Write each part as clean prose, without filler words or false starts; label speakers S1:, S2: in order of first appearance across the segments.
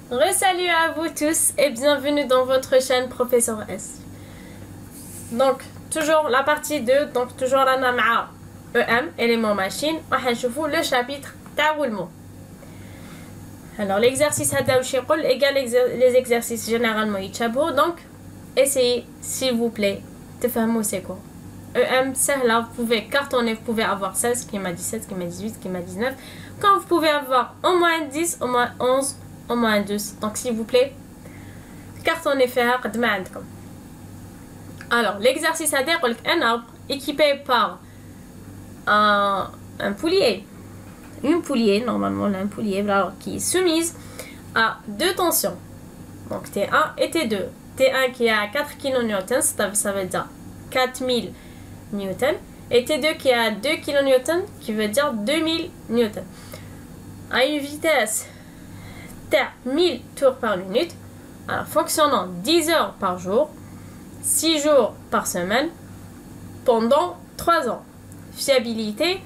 S1: Salut à vous tous et bienvenue dans votre chaîne Professeur S. Donc, toujours la partie 2, donc toujours la NAMA EM, éléments machine, on va voir le chapitre roulement. Alors, l'exercice égal les exercices généralement يتشابهوا, donc essayez s'il vous plaît de faire c'est quoi. EM, c'est là, vous pouvez cartonner, vous pouvez avoir 16, qui m'a 17, qui m'a 18, qui m'a 19. Quand vous pouvez avoir au moins 10, au moins 11, au moins 12. Donc s'il vous plaît, cartonnez faire قد ما عندكم. Alors l'exercice à dire un arbre équipé par un poulier, une poulier, normalement un poulier alors, qui est soumise à deux tensions, donc T1 et T2. T1 qui est à 4 kN, ça veut dire 4000 Newton, et T2 qui est à 2 kN, qui veut dire 2000 Newton, à une vitesse 1000 tours par minute, alors fonctionnant 10 heures par jour, 6 jours par semaine, pendant 3 ans. Fiabilité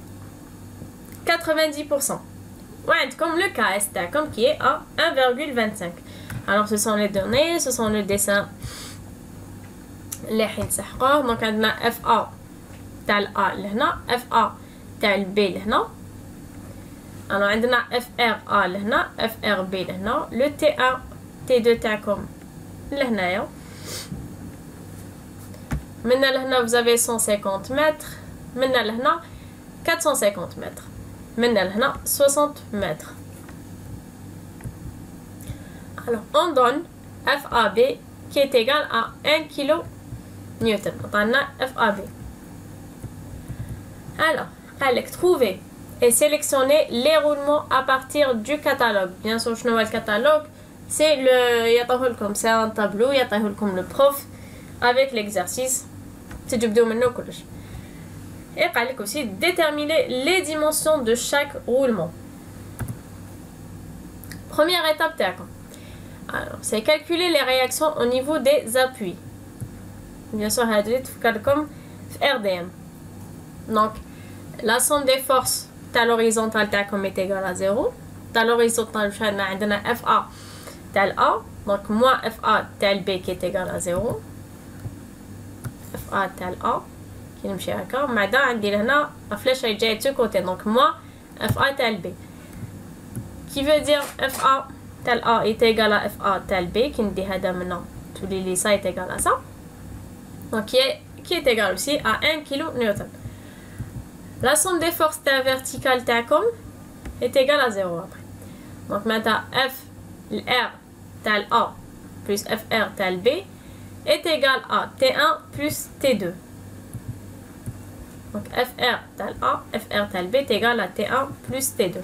S1: 90%. Ouais, comme le KS comme qui est à 1,25. Alors ce sont les données, ce sont le dessin. Donc on a FA تاع A لهنا, FA تاع B لهنا. Alors on a FRA لهنا, FRB لهنا, le T1 T2 تاعكم لهنايا. Maintenant لهنا vous avez 150 mètres, maintenant لهنا 450 mètres, maintenant لهنا 60 mètres. Alors on donne FAB qui est égal à 1 kN. On a FAB. Alors, allez trouver et sélectionner les roulements à partir du catalogue. Bien sûr, je ne vois le catalogue, c'est le comme c'est un tableau, comme le prof avec l'exercice. C'est du vidéo maintenant. Et allez aussi déterminer les dimensions de chaque roulement. Première étape, alors c'est calculer les réactions au niveau des appuis. Bien sûr, comme RDM. Donc, la somme des forces à l'horizontale est égale à 0. À l'horizontale, on a FA tel A. Donc, moins FA tel B qui est égal à 0. FA tel A qui est à d'accord. Maintenant, on a la flèche est de ce côté. Donc, moins FA tel B. Qui veut dire FA tel A est égal à FA tel B. Qui nous dit maintenant tous les listes est égal à ça. Donc, qui est égal aussi à 1 kN. La somme des forces verticales est égale à 0 après. Donc maintenant FR tel A plus FR tel B est égal à T1 plus T2. Donc FR tel A, FR tel B est égal à T1 plus T2.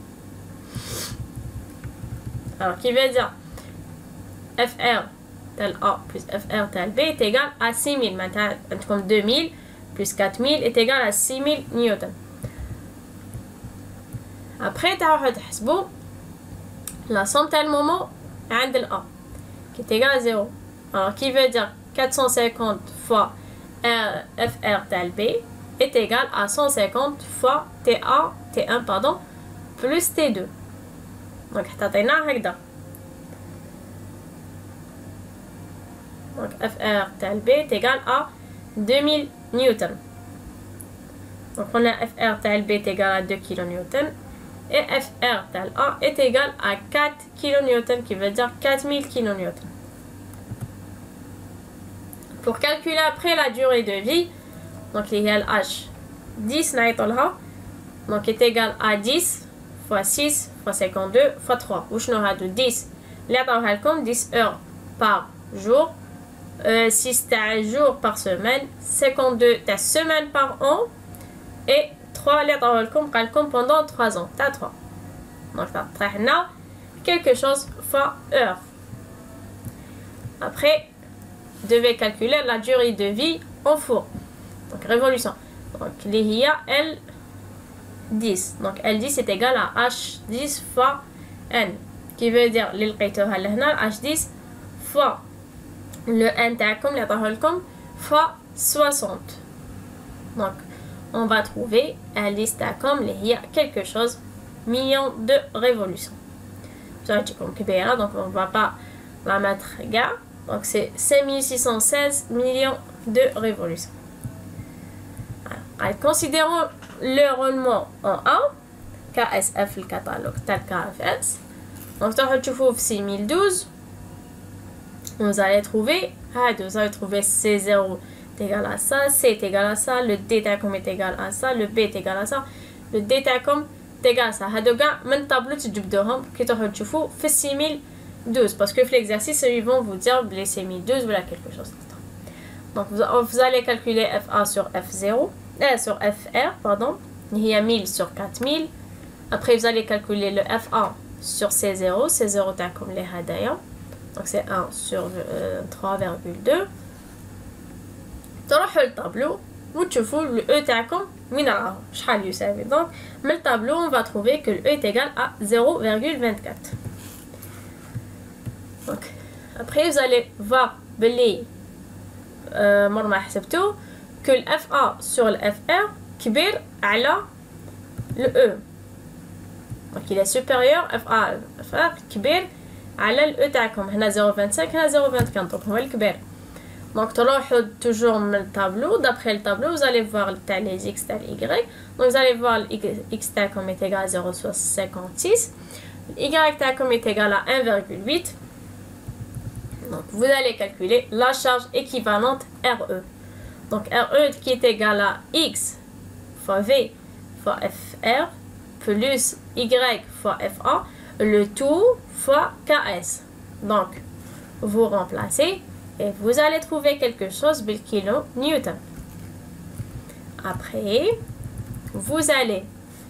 S1: Alors qui veut dire FR tel A plus FR tel B est égal à 6000. Maintenant comme 2000 plus 4000 est égal à 6000 newtons. Après, tu as la somme tel moment عند A qui est égal à 0. Alors, qui veut dire 450 fois FR tel B est égal à 150 fois T1 pardon, plus T2. Donc, donc FR tel B est égal à 2000 Newton. Donc on a FR tel B est égal à 2 kN et FR tel A est égal à 4 kN qui veut dire 4000 kN. Pour calculer après la durée de vie, donc il y a le H 10 donc est égal à 10 fois 6 fois 52 fois 3. Ou je n'aurai 10 10 heures par jour. 6 jours par semaine, 52 semaines par an et 3 pendant 3 ans. 3. Donc, on a quelque chose fois heure. Après, vous devez calculer la durée de vie en four. Donc, révolution. Donc, il y a L10. Donc, L10 est égal à H10 fois N. Qui veut dire, H10 fois le N تاعكم اللي عطاه لكم fois 60. Donc on va trouver la liste تاعكم اللي هي quelque chose million de révolutions. donc on ne va pas la mettre gars. Donc c'est 5616 millions de révolutions. Alors, considérons le roulement en A, KSF le catalogue tel KFS. Donc tu trouves 6012. Vous allez trouver C0 est égal à ça, C est égal à ça, le D تاعكم est égal à ça, le B est égal à ça, le D تاعكم est égal à ça. هادو كاع من طابلو تجبدوهم كي تروحوا تشوفوا في 6012 parce que في l'exercice ils vont vous dire les 6012 voilà quelque chose d'autre. Donc vous allez calculer FA sur F0 sur FR pardon, il y a 1000 sur 4000. Après vous allez calculer le FA sur C0, C0 تاعكم les هدايا. Donc c'est 1 sur 3,2. تروحوا للطابلو وتشوفوا le E تاعكم وين راهو شحال يساوي. Donc من الطابلو on va trouver que le E est égal à 0,24. Donc après vous allez voir بلي مرة حسبتو que le FA sur le FR كبير على le E. Donc il est supérieur FA FR كبير على ال E تاعكم. هنا 0,25 هنا 0,24 donc هو الكبير. Donc تروحوا toujours من الطابلو. D'après le tableau vous allez voir les x تاع y. Donc vous allez voir x تاعكم est égal à 0,56. y تاعكم est égal à 1,8. Donc vous allez calculer la charge équivalente RE. Donc RE qui est égal à x fois v fois FR plus y fois FA, le tout fois KS. Donc vous remplacez et vous allez trouver quelque chose bil kilo newton. Après vous allez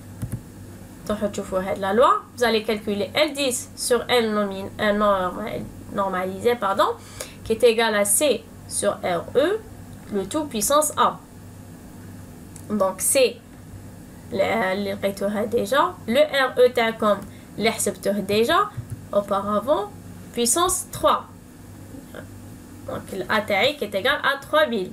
S1: la loi, vous allez calculer L10 sur L normalisé pardon, qui est égal à C sur RE, le tout puissance A. Donc C اللي لقيتوها déjà, le RE تاعكم اللي حسبتوه déjà auparavant puissance 3. Donc le A تاعي qui est égal à 3000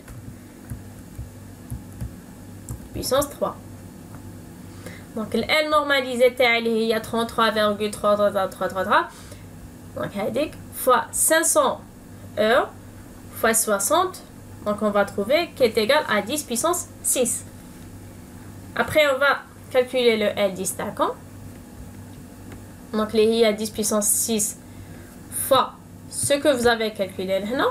S1: puissance 3. Donc le L normalisé تاعي اللي هي 33,333. Donc هذيك fois 500 heures fois 60. Donc on va trouver qui est égal à 10 puissance 6. Après on va calculer le L10 تاعكم. Donc les i à 10 puissance 6 fois ce que vous avez calculé là.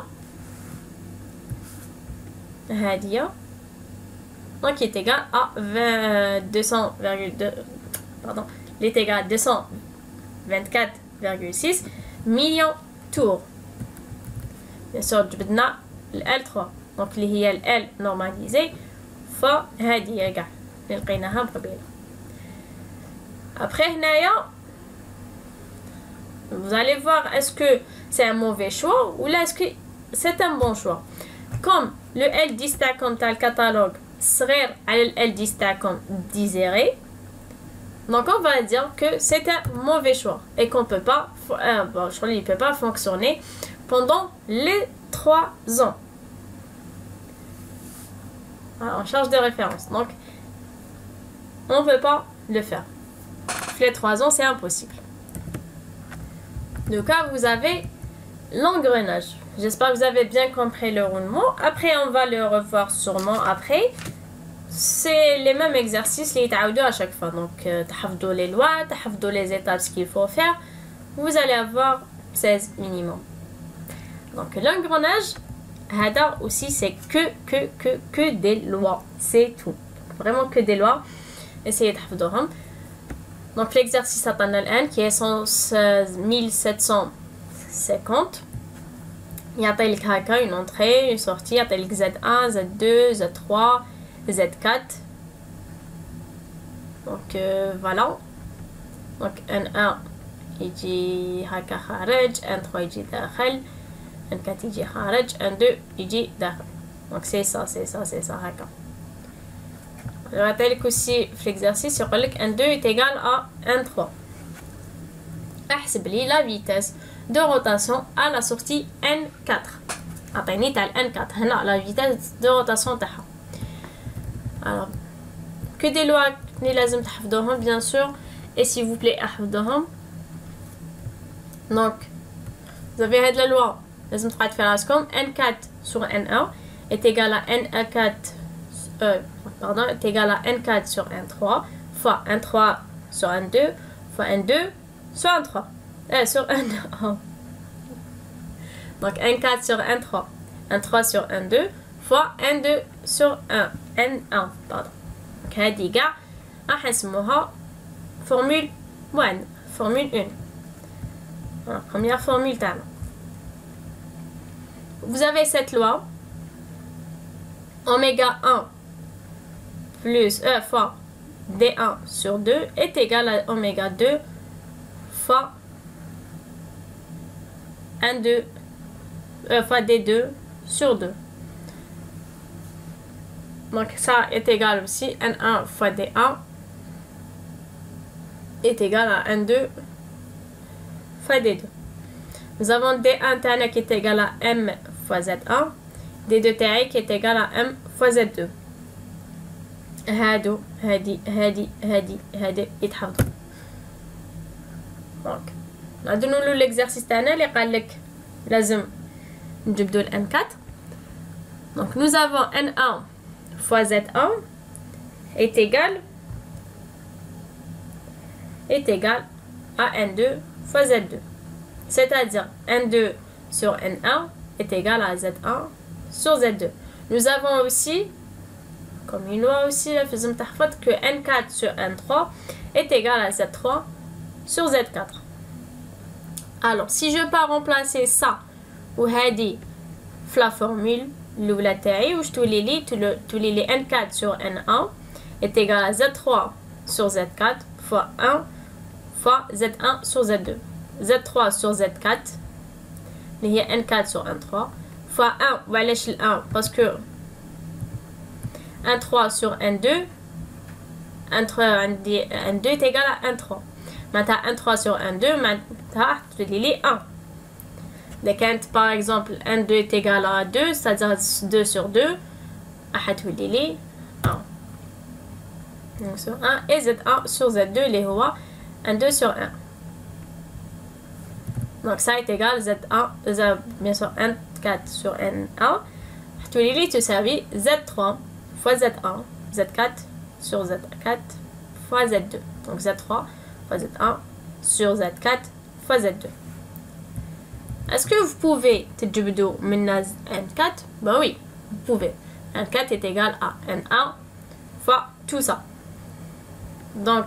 S1: Donc qui est égal à 200,2 pardon, il est égal à 224,6 millions tours. Bien sûr جبدنا ال L3 donc اللي هي ال L normalisée fois هذه كاع اللي لقيناها قبيله. Après هنايا vous allez voir est-ce que c'est un mauvais choix ou là est-ce que c'est un bon choix. Comme le L10 تاعكم تاع الكتالوج صغير على ال L10 تاعكم ديزيري, donc on va dire que c'est un mauvais choix et qu'on peut pas il peut pas fonctionner pendant les 3 ans. Voilà, on charge de référence, donc on peut pas le faire. Les 3 ans c'est impossible. Donc là vous avez l'engrenage. J'espère que vous avez bien compris le roulement. Après on va le revoir sûrement après. C'est les mêmes exercices les يتعاودوا à chaque fois. Donc تحفظوا les lois, تحفظوا les étapes ce qu'il faut faire. Vous allez avoir 16 minimum. Donc l'engrenage هذا aussi c'est que des lois, c'est tout. Vraiment que des lois. Essayez تحفظوهم. Donc l'exercice عطانا الآن qui est 1750. يعطيلك هكا une entrée, une sortie, يعطيلك Z1, Z2, Z3, Z4. Donc voilà. Donc N1 يجي هكا خارج, N3 يجي داخل, N4 يجي خارج, N2 يجي داخل. Donc c'est ça هكا. يعطيلك aussi في l'exercice يقولك N2 est égal à N3. احسب لي la vitesse de rotation à la sortie N4. عطيني تاع N4 هنا la vitesse de rotation تاعها. Alors que des lois اللي لازم تحفظوهم bien sûr et s'il vous plaît احفظوهم. Donc, vous avez la loi. لازم تفعلوا راسكم n4 sur n1 est égal à n4 pardon, est égal à n4 sur n3 fois n3 sur n2 fois n2 sur n3 sur n1. Donc n4 sur n3, n3 sur n2 fois n2 sur n1 pardon. Donc هذه كاع راح نسموها formule 1 formule 1. La première formule تاعنا. Vous avez cette loi oméga 1 plus fois d1 sur 2 est égal à oméga 2 fois n2 fois d2 sur 2. Donc ça est égal aussi n1 fois d1 est égal à n2 fois d2. Nous avons d1 تاعنا qui est égal à m fois z1 d2 تاعي qui est égal à m fois z2. هادو هادي يتحفظوا. دونك نعاودو نولو l'exercice تاعنا اللي قال لك لازم نجبدو ال n4. Donc nous avons n1 fois z1 est égal à n2 fois z2. C'est-à-dire n2 sur n1 est égal à z1 sur z2. Nous avons aussi, comme une loi aussi, que n4 sur n3 est égal à z3 sur z4. Alors, si je peux remplacer ça ou hadi la formule l'oula ta'i ou je tous les n4 sur n1 est égal à z3 sur z4 fois 1 fois z1 sur z2. z3 sur z4 اللي هي n4 sur n3 fois 1 وعلاش ال 1 parce que n3 sur n2 n2 est égal à n3 معناتها n3 sur n2 معناتها تولي لي 1. إذا كانت par exemple n2 est égal à 2 c'est-à-dire 2 sur 2 راح تولي لي 1. Donc sur 1 et z1 sur z2 اللي هو n2 sur 1. Donc ça est égal à Z1, bien sûr N4 sur N1. Tous les lits, tu servis Z3 fois Z1, Z4 sur Z4 fois Z2. Donc Z3 fois Z1 sur Z4 fois Z2. Est-ce que vous pouvez تجبدوا من N4? Ben oui, vous pouvez. N4 est égal à N1 fois tout ça. Donc,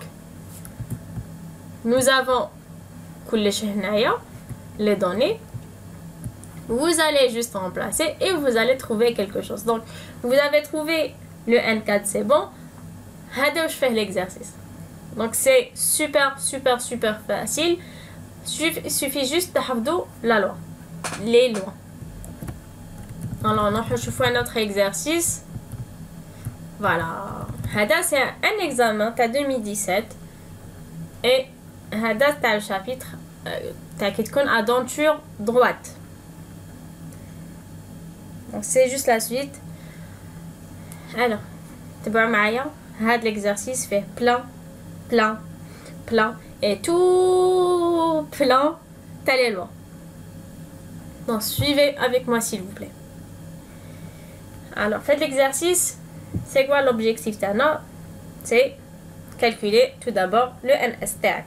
S1: nous avons كلش هنايا les données, vous allez juste remplacer et vous allez trouver quelque chose. Donc vous avez trouvé le N4, c'est bon. Hada je fais l'exercice. Donc c'est super facile. Il suffit juste de la loi, les lois. Alors on va faire un autre exercice. Voilà, Hada c'est un examen t'as 2017 et Hada t'as le chapitre qui تكون à denture droite. Donc c'est juste la suite. Alors تبعوا معايا هاد l'exercice fait plein et tout plein t'as les lois. Donc suivez avec moi s'il vous plaît. Alors faites l'exercice. C'est quoi l'objectif تاعنا? C'est calculer tout d'abord le NS تاعك.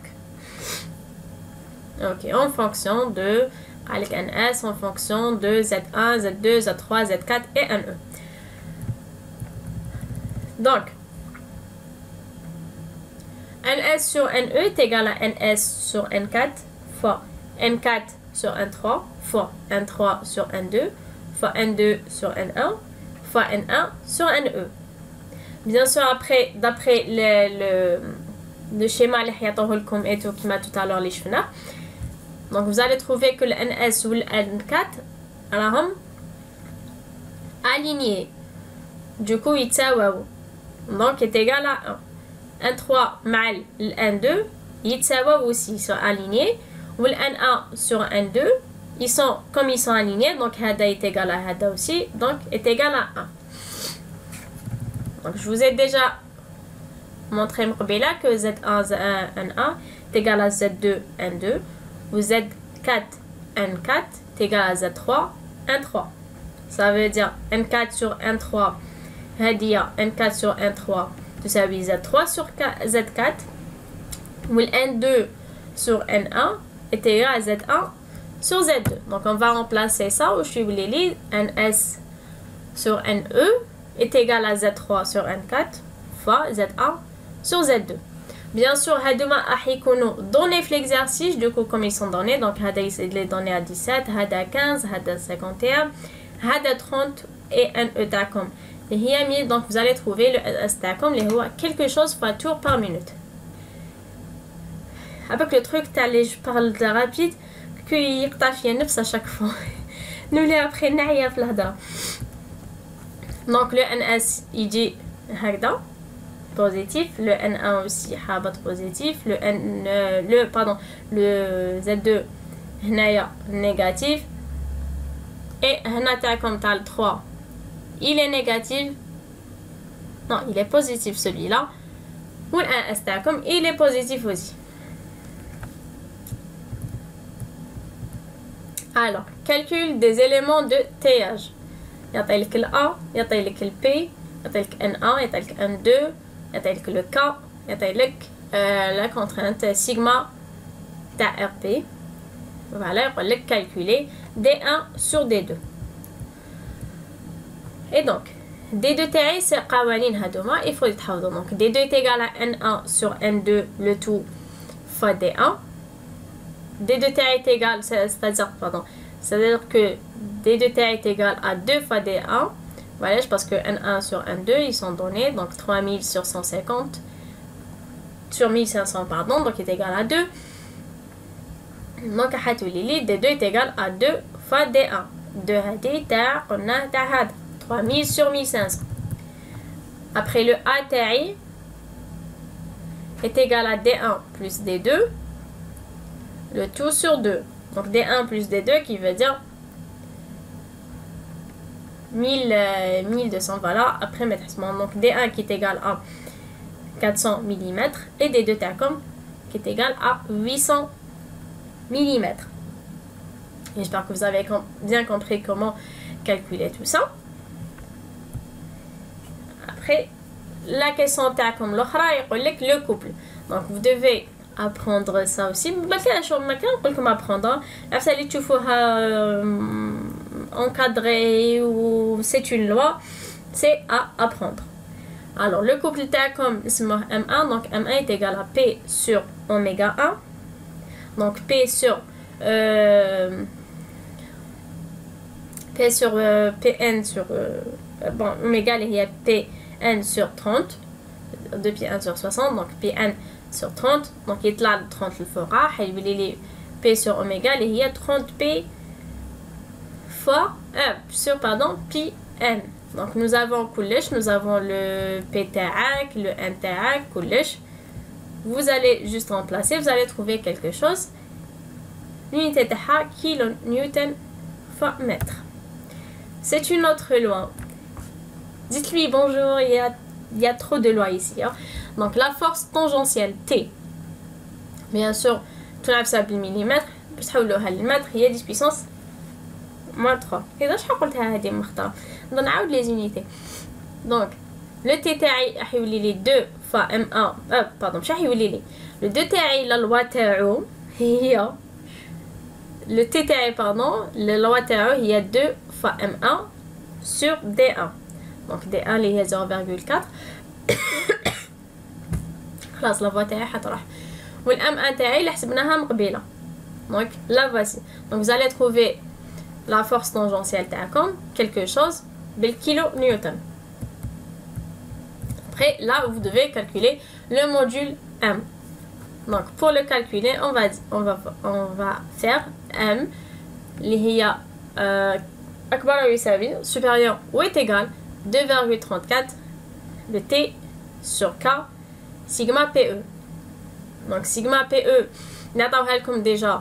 S1: Ok, en fonction de avec NS, en fonction de Z1, Z2, Z3, Z4 et NE. Donc, NS sur NE est égal à NS sur N4 fois N4 sur N3 fois N3 sur N2 fois N2 sur N1 fois N1 sur NE. Bien sûr, après, d'après le schéma et tout qui m'a tout à l'heure les cheveux. Donc vous allez trouver que le NS ou le N4 alors aligné. Du coup il donc est égal à 1. N3 mal le N2 il aussi ils sont alignés. Ou le N1 sur N2 ils sont comme ils sont alignés donc hada est égal à hada aussi donc est égal à 1. Donc je vous ai déjà montré que Z1 N1 est égal à Z2 N2 ou Z4 N4 N4 est égal à Z3 N3. Ça veut dire N4 sur N3 هادية N4 sur N3 تساوي Z3 sur Z4 ou N2 sur N1 est égal à Z1 sur Z2. Donc on va remplacer ça où je suis les NS sur NE est égal à Z3 sur N4 fois Z1 sur Z2. Bien sûr, هادوما راح يكونوا donnés في l'exercice. Du coup, comme ils sont donnés, donc هذا les données à 17, هذا 15, هذا 51, هذا 30 et NE تاعكم اللي هي 1000. Donc vous allez trouver le NS تاعكم اللي هو quelque chose fois tour par minute. Avec le truc تاع je parle de rapide que يقطع فيا النفس à chaque fois. نولي après نعيا في الهضره. Donc le NS يجي هكذا positif, le N1 aussi حابط positif, le Z2 هنايا négatif et هنا تاعكم تاع 3 il est négatif, non il est positif celui-là, ou le 1S تاعكم il est positif aussi. Alors calcul des éléments de TH. يعطيلك ال A, يعطيلك ال P, يعطيلك N1, يعطيلك N2, يعطيلك le K, يعطيلك la contrainte sigma تاع RP. Voilà, يقولك calculer D1 sur D2. Et donc D2 تاعي c'est قوانين هادوما il faut يتحفظوا. Donc D2 est égal à N1 sur N2 le tout fois D1. D2 تاعي est égal, c'est-à-dire que D2 تاعي est égal à 2 fois D1. Voilà, parce que N1 sur N2 ils sont donnés, donc 3000 sur 150 sur 1500 pardon, donc est égal à 2. Donc D2 est égal à 2 fois D1. 2 هادي تاع قلنا تاع هذا 3000 sur 1500. Après le A تاعي est égal à D1 plus D2 le tout sur 2. Donc D1 plus D2 qui veut dire 1200, voilà, après métrissement. Donc D1 qui est égal à 400 mm et D2 TACOM qui est égal à 800 mm. J'espère que vous avez bien compris comment calculer tout ça. Après, la question TACOM l'autre, il le couple. Donc vous devez apprendre ça aussi. ما نقول لكم apprendre. عرفت اللي تشوفوها encadré ou c'est une loi, c'est à apprendre. Alors le couple TACOM اسمه M1, donc M1 est égal à P sur oméga 1. Donc P sur Pn sur bon oméga il y a Pn sur 30 depuis 1 sur 60, donc Pn sur 30, donc il y a 30 الفوق حيولي P sur oméga اللي هي 30P fois sur pardon pi n. Donc nous avons كلش, nous avons le P تاعك, le N تاعك, كلش. Vous allez juste remplacer, vous allez trouver quelque chose. L'unité تاعها kilo newton fois mètre. C'est une autre loi. Dites-lui bonjour, il y a trop de lois ici. Hein. Donc la force tangentielle T. Bien sûr, tout ça بالمليمتر, باش تحولوها للمتر هي 10 puissance moins 3. إذا شحال قلتها هذه مختار. نعاود les unités. Donc le T تاعي راح يولي لي 2 fois M1 pardon مش راح يولي لي. Le 2 تاعي لا لوا تاعو هي le T تاعي pardon la loi تاعو هي 2 fois M1 sur D1. Donc D1 اللي هي 0,4. خلاص لا فوا تاعي حتروح. والM1 تاعي اللي حسبناها من قبيله. Donc la voici. Donc vous allez trouver la force tangentielle تاعكم quelque chose بالكيلو نيوتن. Après là vous devez calculer le module M. Donc pour le calculer on va faire M اللي هي أكبر أو يساوي supérieur ou est égal 2,34 le T sur K sigma PE. Donc sigma PE نعطوها لكم déjà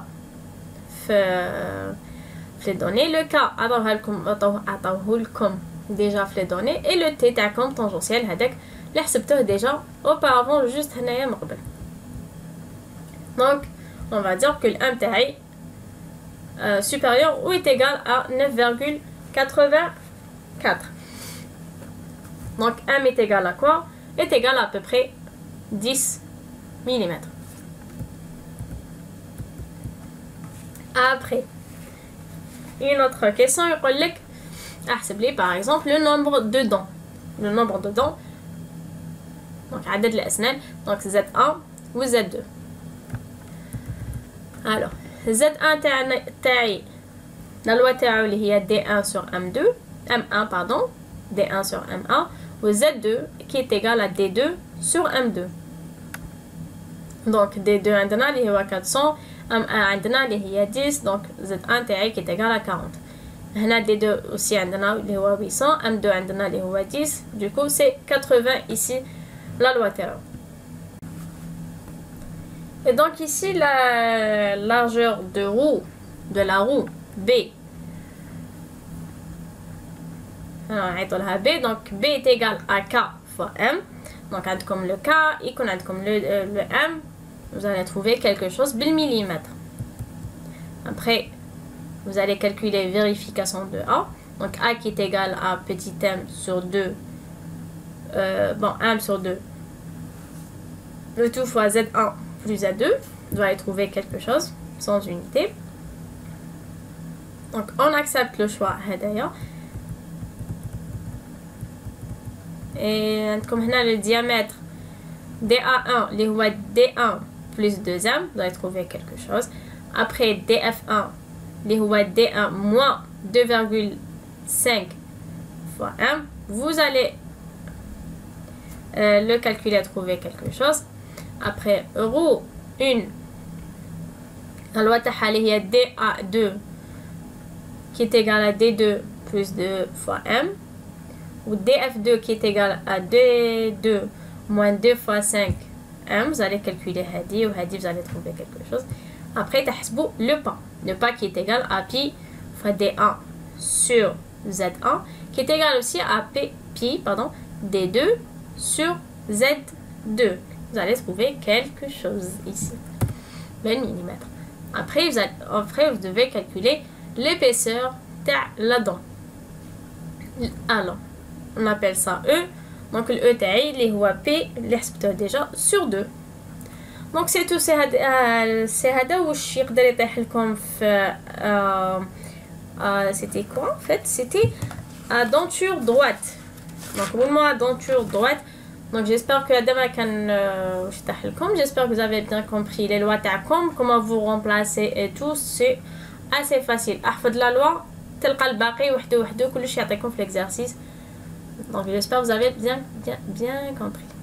S1: في les données, le K عطوه لكم déjà في les données et le T تاعكم tangentiel هذاك اللي حسبتوه déjà auparavant juste هنايا من قبل. Donc on va dire que le M تاعي supérieur ou est égal à 9,84. Donc m est égal à quoi? Est égal à peu près 10 mm. Après, une autre question, il dit par exemple le nombre de dents. Le nombre de dents, donc عدد الأسنان, donc Z1 ou Z2. Alors, Z1 تاعي la loi تاعو اللي هي D1 sur M2, M1 pardon, D1 sur M1, ou Z2 qui est égal à D2 sur M2. Donc D2 عندنا اللي هو 400, M1 عندنا اللي هي 10, donc Z1 تاعي qui est égal à 40. هنا D2 aussi عندنا اللي هو 800, M2 عندنا اللي هو 10, du coup c'est 80 ici la loi تاعو. Et donc ici la largeur de la roue B. Alors on va B, donc B est égal à K fois M. Donc comme le K, et comme le M, vous allez trouver quelque chose bil millimètre. Après, vous allez calculer vérification de A. Donc A qui est égal à petit m sur 2, m sur 2, le tout fois Z1 plus Z2, vous allez trouver quelque chose sans unité. Donc on accepte le choix d'ailleurs. Et comme on a le diamètre DA1, les D1 plus 2M, vous allez trouver quelque chose. Après DF1, les D1 moins 2,5 fois M, vous allez le calculer, trouver quelque chose. Après roue 1, la loi تاعها est DA2 qui est égal à D2 plus 2 fois M, ou DF2 qui est égal à D2 moins 2 fois 5 M, vous allez calculer Hadi, ou Hadi vous allez trouver quelque chose. Après تحسبوا le pas qui est égal à pi fois D1 sur Z1 qui est égal aussi à pi D2 sur Z2. Vous allez trouver quelque chose ici, le millimètre. Après vous devez calculer l'épaisseur de la dent. Alors on appelle ça E, donc le E تاعي اللي هو P اللي حسبته déjà sur 2. Donc c'est tout, c'est هذا واش يقدر يطيح لكم في c'était quoi en fait, c'était à denture droite. Donc pour moi denture droite. Donc j'espère que j'espère que vous avez bien compris les lois تاعكم, comment vous remplacer et tout, c'est assez facile. احفظ la loi تلقى الباقي وحده كلش يعطيكم في l'exercice. Donc j'espère que vous avez bien compris.